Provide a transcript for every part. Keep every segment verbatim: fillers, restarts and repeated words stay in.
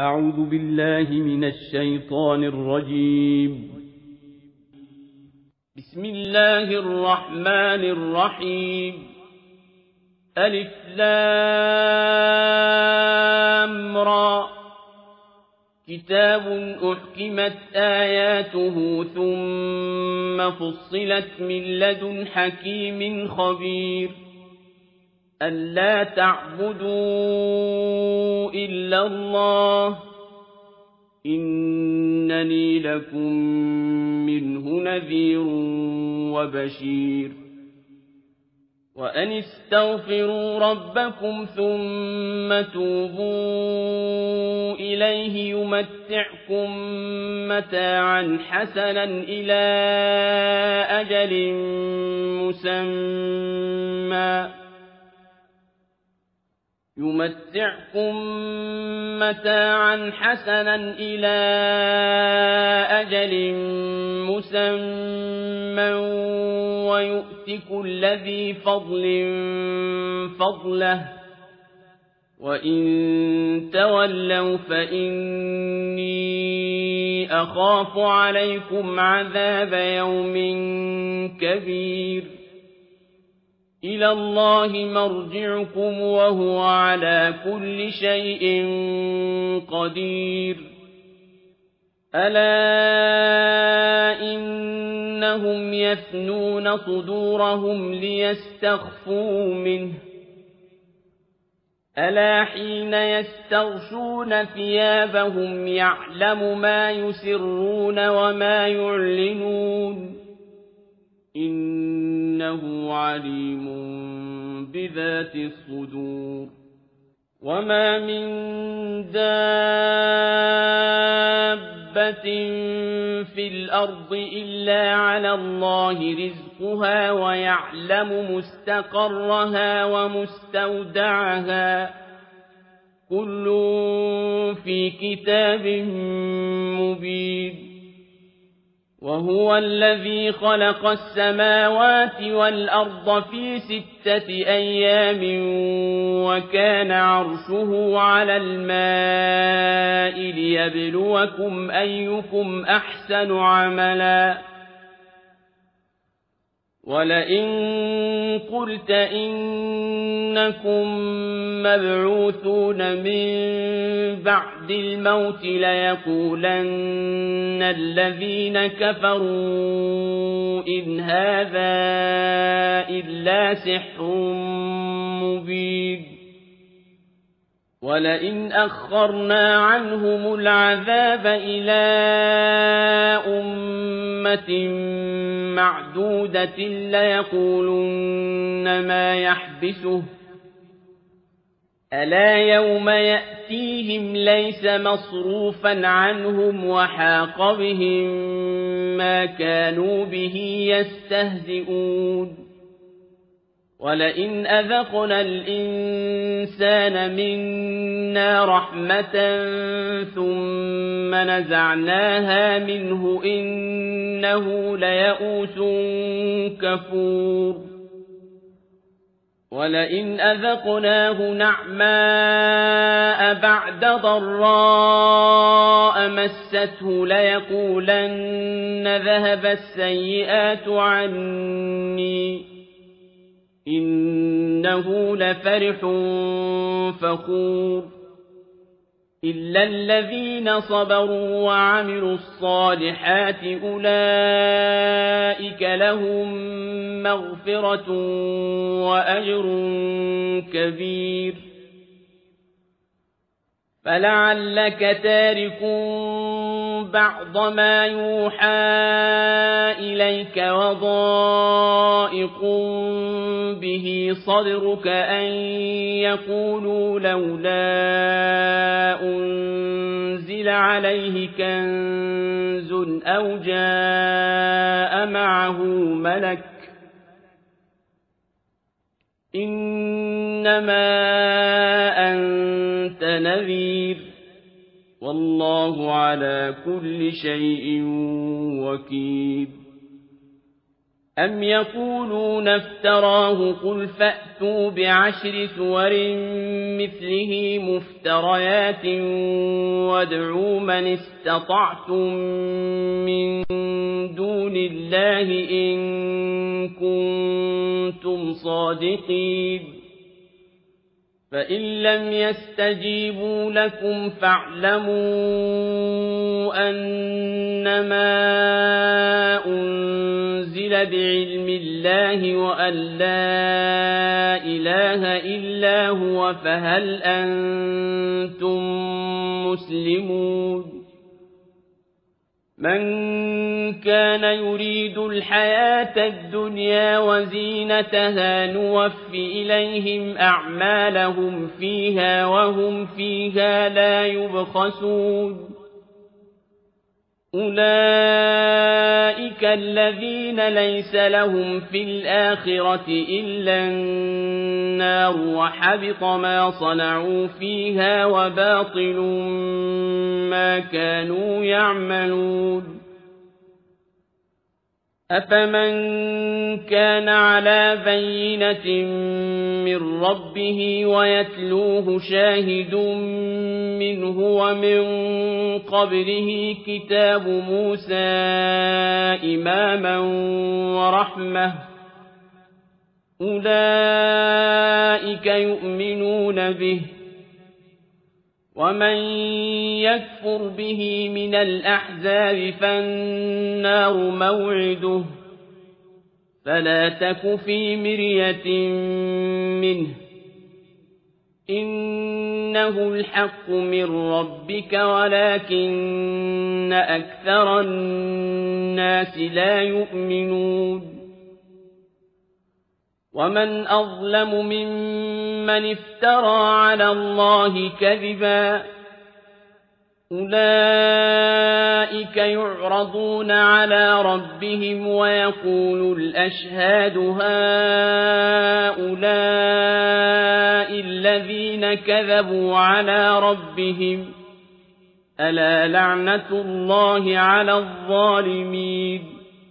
أعوذ بالله من الشيطان الرجيم. بسم الله الرحمن الرحيم. ألف لام را. كتاب أحكمت آياته ثم فصلت من لدن حكيم خبير. ألا تعبدوا إلا الله إنني لكم منه نذير وبشير. وأن استغفروا ربكم ثم توبوا إليه يمتعكم متاعا حسنا إلى أجل مسمى يمتعكم متاعا حسنا إلى أجل مسمى ويؤت كل ذي فضل فضله وإن تولوا فإني أخاف عليكم عذاب يوم كبير. إلى الله مرجعكم وهو على كل شيء قدير. ألا إنهم يثنون صدورهم ليستخفوا منه ألا حين يستغشون ثيابهم يعلم ما يسرون وما يعلنون إنه عليم بذات الصدور. وما من دابة في الأرض إلا على الله رزقها ويعلم مستقرها ومستودعها كل في كتاب مبين. وهو الذي خلق السماوات والأرض في ستة أيام وكان عرشه على الماء ليبلوكم أيكم أحسن عملا. ولئن قلت إنكم مبعوثون من بعد الموت ليقولن الذين كفروا إن هذا إلا سحر مبين. ولئن أخرنا عنهم العذاب إلى أمة معدودة ليقولن ما يحبسه ألا يوم يأتيهم ليس مصروفا عنهم وحاق بهم ما كانوا به يستهزئون. ولئن أذقنا الإنسان منا رحمة ثم نزعناها منه إنه ليئوس كفور. ولئن أذقناه نعماء بعد ضراء مسته ليقولن ذهب السيئات عني إنه لفرح فخور. إلا الذين صبروا وعملوا الصالحات أولئك لهم مغفرة وأجر كبير. فلعلك تارك بعض ما يوحى إليك وضائق به صدرك أن يقولوا لولا أنزل عليه كنز أو جاء معه ملك إنما أنت نذير والله على كل شيء وكيل. أَمْ يَقُولُونَ افْتَرَاهُ قُلْ فَأْتُوا بِعَشْرِ سُوَرٍ مِثْلِهِ مُفْتَرَيَاتٍ وَادْعُوا مَنِ اسْتَطَعْتُم مِّن دُونِ اللَّهِ إِن كُنتُمْ صَادِقِينَ فَإِن لَّمْ يَسْتَجِيبُوا لَكُمْ فَاعْلَمُوا أَنَّمَا أُنزِلَ بِعِلْمِ اللَّهِ وَأَن لَّا إِلَٰهَ إِلَّا هُوَ فَهَلْ أَنتُم مُّسْلِمُونَ مَن كَانَ يُرِيدُ الْحَيَاةَ الدُّنْيَا وَزِينَتَهَا نُوَفِّ إِلَيْهِمْ أَعْمَالَهُمْ فِيهَا وَهُمْ فِيهَا لَا يُبْخَسُونَ أُولَٰئِكَ الَّذِينَ لَيْسَ لَهُمْ فِي الْآخِرَةِ إِلَّا النَّارُ وَحَبِطَ مَا صَنَعُوا فِيهَا وَبَاطِلٌ مَّا كَانُوا يَعْمَلُونَ أَفَمَن كَانَ عَلَىٰ بَيِّنَةٍ مِّن رَّبِّهِ وَيَتْلُوهُ شَاهِدٌ مِّنْهُ وَمِن قَبْلِهِ كِتَابُ مُوسَىٰ إِمَامًا وَرَحْمَةً ۚ أُولَٰئِكَ يُؤْمِنُونَ بِهِ ۚ وَمَن يَكْفُرْ بِهِ مِنَ الْأَحْزَابِ فَالنَّارُ مَوْعِدُهُ ۚ فَلَا تَكُ فِي مِرْيَةٍ مِّنْهُ ۚ إِنَّهُ الْحَقُّ مِن رَّبِّكَ وَلَٰكِنَّ أَكْثَرَ النَّاسِ لَا يُؤْمِنُونَ وَمَنْ أَظْلَمُ مِمَّنِ افْتَرَىٰ عَلَى اللَّهِ كَذِبًا أُولَٰئِكَ يُعْرَضُونَ عَلَىٰ رَبِّهِمْ وَيَقُولُ الْأَشْهَادُ هَٰؤُلَاءِ الَّذِينَ كَذَبُوا عَلَىٰ رَبِّهِمْ ۚ أَلَا لَعْنَةُ اللَّهِ عَلَى الظَّالِمِينَ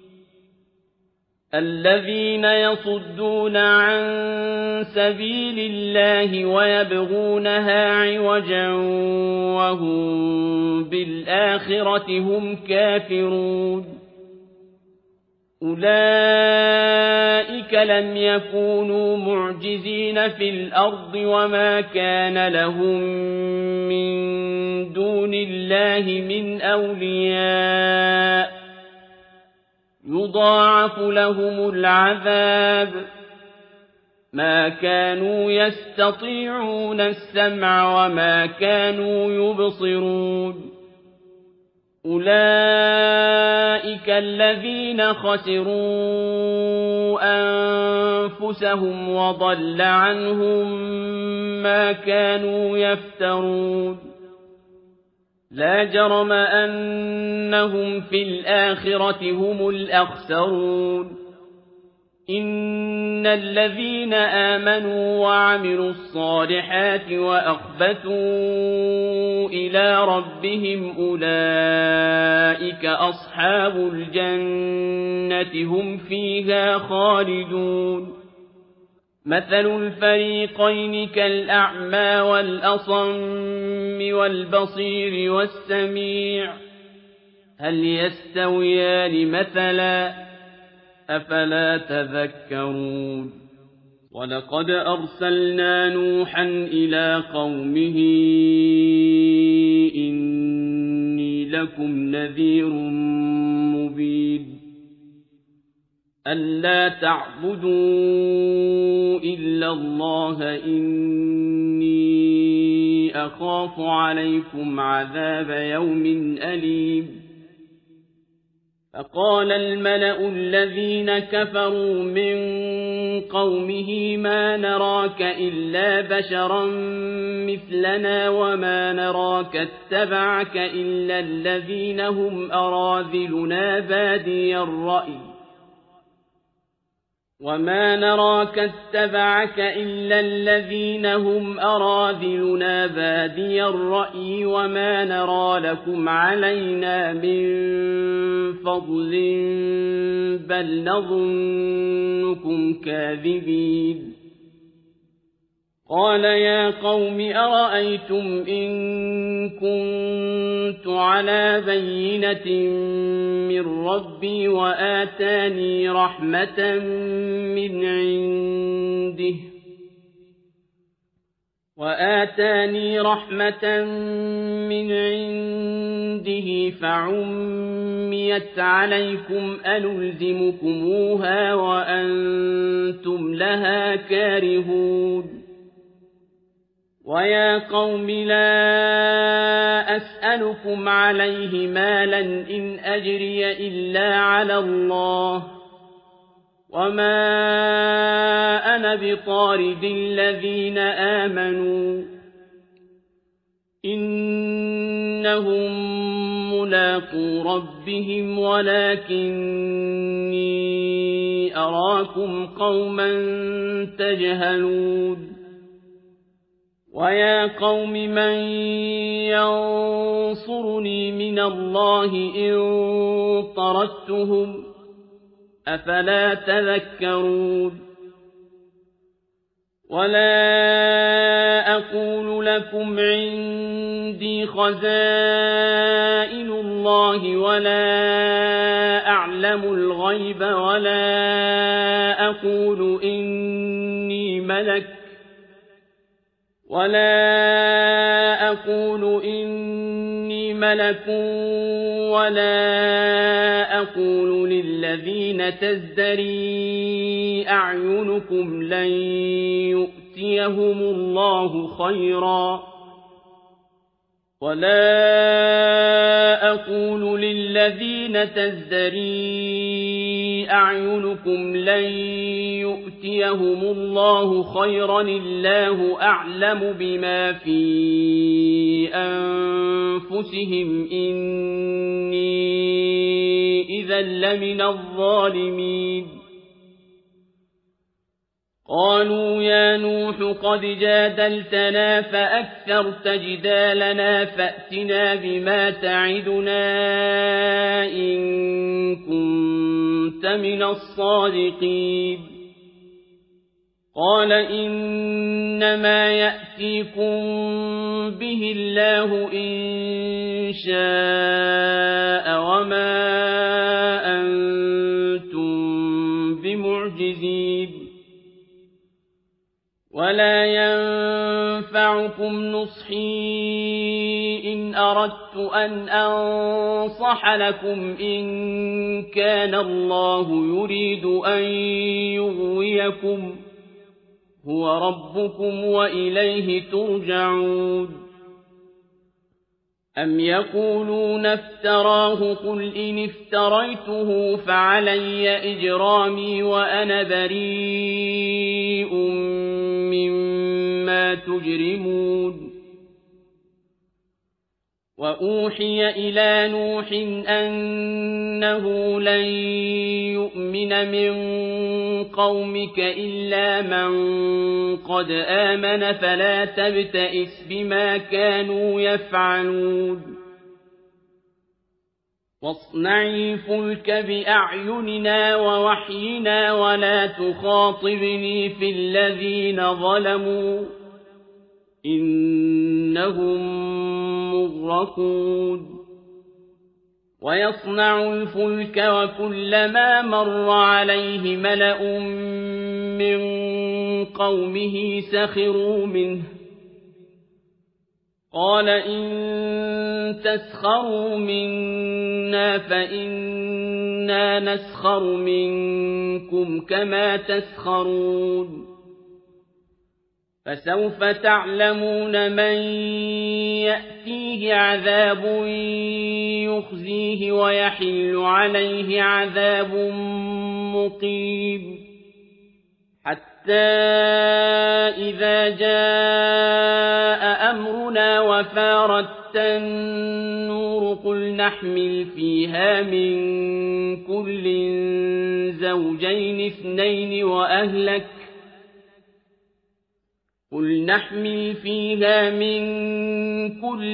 الَّذِينَ يَصُدُّونَ عَن سَبِيلِ اللَّهِ وَيَبْغُونَهَا عِوَجًا وَهُم بِالْآخِرَةِ هُمْ كَافِرُونَ أُولَٰئِكَ لَمْ يَكُونُوا مُعْجِزِينَ فِي الْأَرْضِ وَمَا كَانَ لَهُم مِّن دُونِ اللَّهِ مِنْ أَوْلِيَاءَ يُضَاعَفُ لَهُمُ الْعَذَابُ ۚ مَا كَانُوا يَسْتَطِيعُونَ السَّمْعَ وَمَا كَانُوا يُبْصِرُونَ أُولَٰئِكَ الَّذِينَ خَسِرُوا أَنفُسَهُمْ وَضَلَّ عَنْهُم مَّا كَانُوا يَفْتَرُونَ لَا جَرَمَ أَنَّهُمْ فِي الْآخِرَةِ هُمُ الْأَخْسَرُونَ إِنَّ الَّذِينَ آمَنُوا وَعَمِلُوا الصَّالِحَاتِ وَأَخْبَتُوا إِلَىٰ رَبِّهِمْ أُولَٰئِكَ أَصْحَابُ الْجَنَّةِ هُمْ فِيهَا خَالِدُونَ مَثَلُ الْفَرِيقَيْنِ كَالْأَعْمَىٰ وَالْأَصَمِّ وَالْبَصِيرِ وَالسَّمِيعِ ۚ هَلْ يَسْتَوِيَانِ مَثَلًا ۚ أَفَلَا تَذَكَّرُونَ وَلَقَدْ أَرْسَلْنَا نُوحًا إِلَىٰ قَوْمِهِ إِنِّي لَكُمْ نَذِيرٌ مُّبِينٌ أَلَّا تَعْبُدُوا إِلَّا اللَّهَ إِنِّي أَخَافُ عَلَيْكُمْ عَذَابَ يَوْمٍ أَلِيمٍ فَقَالَ الْمَلَأُ الَّذِينَ كَفَرُوا مِن قَوْمِهِ مَا نَرَاكَ إِلَّا بَشَرًا مِّثْلَنَا وَمَا نَرَاكَ اتَّبَعَكَ إِلَّا الَّذِينَ هُمْ أَرَاذِلُنَا بَادِيَ الرَّأْيِ وما نراك اتبعك إلا الذين هم أراذلنا بادي الرأي وما نرى لكم علينا من فضل بل نظنكم كاذبين قال يا قوم أرأيتم إن كنت على بينة من ربي وآتاني رحمة من عنده وآتاني رحمة من عنده فعميت عليكم أنلزمكموها وأنتم لها كارهون ويا قوم لا أسألكم عليه مالا إن أجري إلا على الله وما أنا بطارد الذين آمنوا إنهم ملاقو ربهم ولكني أراكم قوما تجهلون ويا قوم من ينصرني من الله إن طردتهم أفلا تذكرون ولا أقول لكم عندي خزائن الله ولا أعلم الغيب ولا أقول إني ملك ولا أقول إني ملك ولا أقول للذين تزدري أعينكم لن يؤتيهم الله خيرا ولا أقول للذين تزدري أعينكم لن يؤتيهم الله خيرا الله أعلم بما في أنفسهم إني إذا لمن الظالمين قالوا يا نوح قد جادلتنا فأكثرت جدالنا فأتنا بما تعدنا إن كنت من الصادقين قال إنما يأتيكم به الله إن شاء وما أنتم بمعجزين ولا ينفعكم نصحي إن أردت أن أنصح لكم إن كان الله يريد أن يغويكم هو ربكم وإليه ترجعون أم يقولون افتراه قل إن افتريته فعلي إجرامي وأنا بريء مما تجرمون وأوحي إلى نوح أنه لن يؤمن من قومك إلا من قد آمن فلا تبتئس بما كانوا يفعلون واصنعي الفلك بأعيننا ووحينا ولا تخاطبني في الذين ظلموا إنهم مغرقون ويصنع الفلك وكلما مر عليه ملأ من قومه سخروا منه قال إن تسخروا منا فإنا نسخر منكم كما تسخرون فسوف تعلمون من يأتيه عذاب يخزيه ويحل عليه عذاب مقيم حتى إذا جاء أمرنا وفارت النور قل نحمل فيها من كل زوجين اثنين وأهلك قل نحمل فيها من كل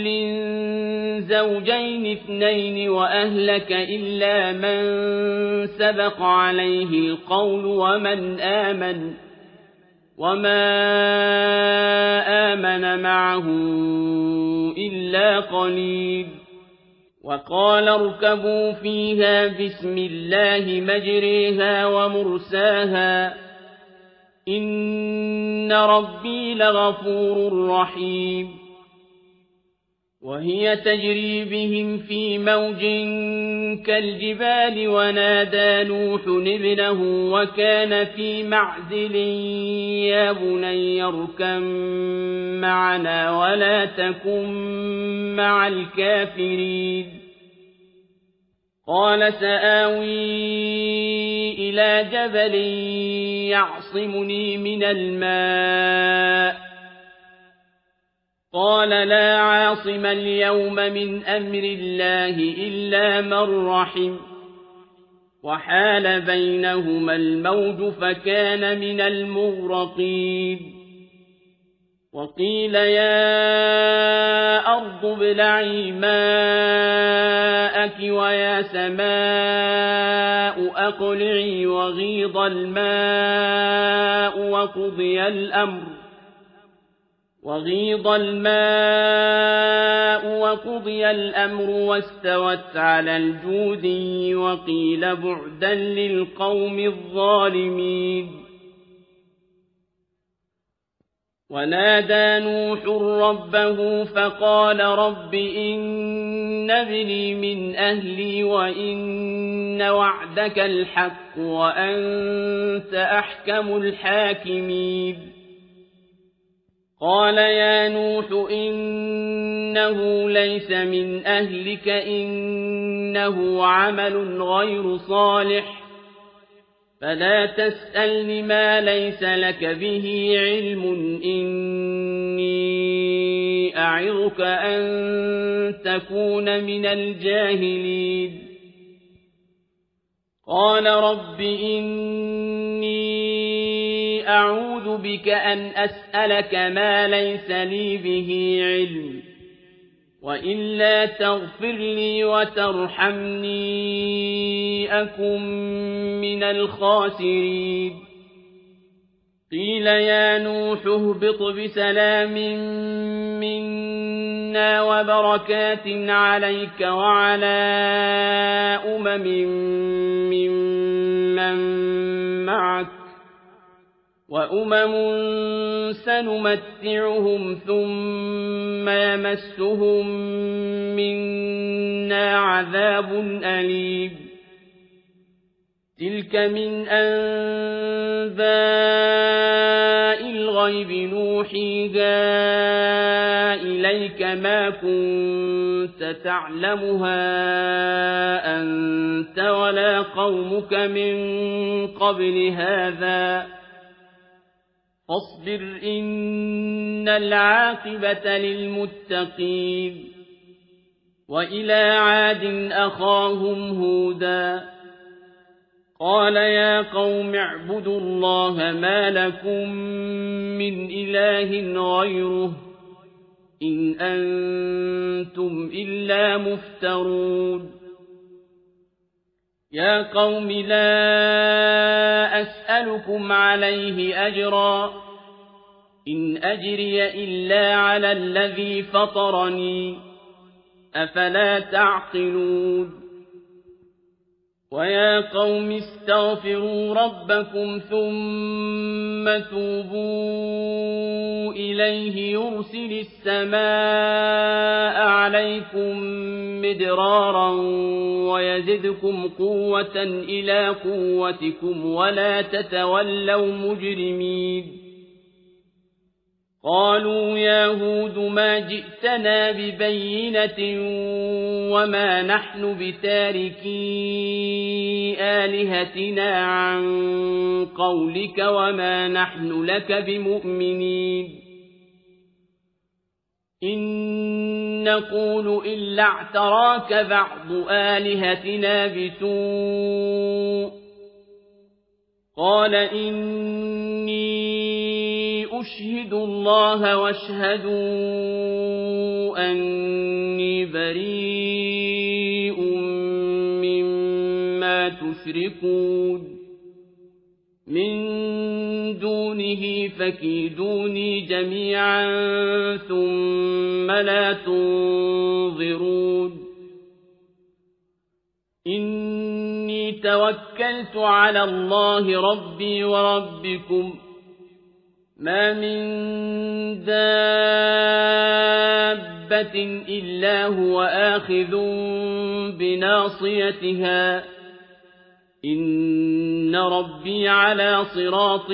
زوجين اثنين وأهلك إلا من سبق عليه القول ومن آمن وما آمن معه إلا قليل وقال اركبوا فيها بسم الله مجريها ومرساها إن ربي لغفور رحيم وهي تجري بهم في موج كالجبال ونادى نوح ابنه وكان في معزل يا بني اركب معنا ولا تكن مع الكافرين قال سآوي إلى جبل يعصمني من الماء قال لا عاصم اليوم من أمر الله إلا من رحم وحال بينهما الموج فكان من المغرقين وقيل يا أرض ابلعي ماءك ويا سماء أقلعي وغيض الماء وقضي الأمر وغيض الماء وقضي الأمر واستوت على الجودي وقيل بعدا للقوم الظالمين ونادى نوح ربه فقال رب إن ابني من أهلي وإن وعدك الحق وأنت أحكم الحاكمين قال يا نوح إنه ليس من أهلك إنه عمل غير صالح فلا تسألني ما ليس لك به علم إني أعظك أن تكون من الجاهلين قال رب إني أعوذ بك أن أسألك ما ليس لي به علم وإلا تغفر لي وترحمني أكن من الخاسرين قيل يا نوح اهبط بسلام منا وبركات عليك وعلى أمم ممن معك وأمم سنمتعهم ثم يمسهم منا عذاب أليم تلك من أنباء الغيب نوحيها إليك ما كنت تعلمها أنت ولا قومك من قبل هذا فاصبر إن العاقبة للمتقين وإلى عاد أخاهم هودا قال يا قوم اعبدوا الله ما لكم من إله غيره إن أنتم إلا مفترون يا قوم لا أسألكم عليه أجرا إن أجري إلا على الذي فطرني أفلا تعقلون ويا قوم استغفروا ربكم ثم توبوا إليه يرسل السماء عليكم مدرارا ويزدكم قوة إلى قوتكم ولا تتولوا مجرمين قالوا يا هود ما جئتنا ببينة وما نحن بتاركي آلهتنا عن قولك وما نحن لك بمؤمنين إن نقول إلا اعتراك بعض آلهتنا بسوء قال إني أشهد الله واشهدوا أني بريء مما تشركون من دونه فكيدوني جميعا ثم لا تنظرون إني توكلت على الله ربي وربكم ما من دابة إلا هو آخذ بناصيتها إن ربي على صراط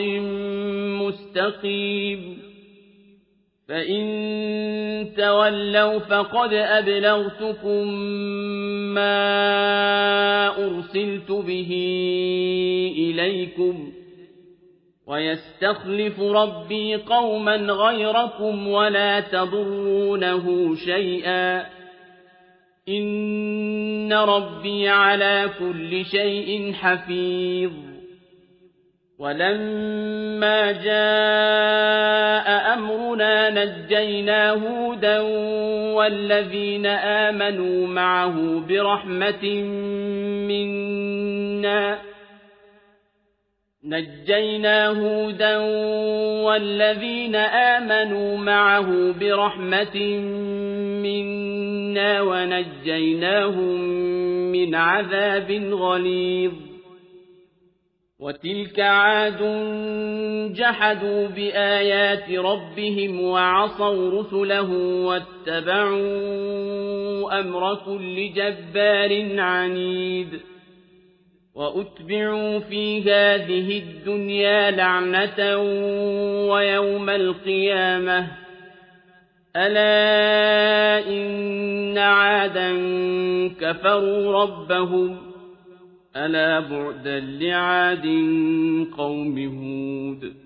مستقيم فإن تولوا فقد أبلغتكم ما أرسلت به إليكم ويستخلف ربي قوما غيركم ولا تضرونه شيئا إن ربي على كل شيء حفيظ ولما جاء أمرنا نجينا هودا والذين آمنوا معه برحمة منا نجينا هودا والذين آمنوا معه برحمة منا ونجيناهم من عذاب غليظ وتلك عاد جحدوا بآيات ربهم وعصوا رسله واتبعوا أمر كل جبار عنيد وأتبعوا في هذه الدنيا لعنة ويوم القيامة ألا إن عادا كفروا ربهم ألا بعدا لعاد قوم هود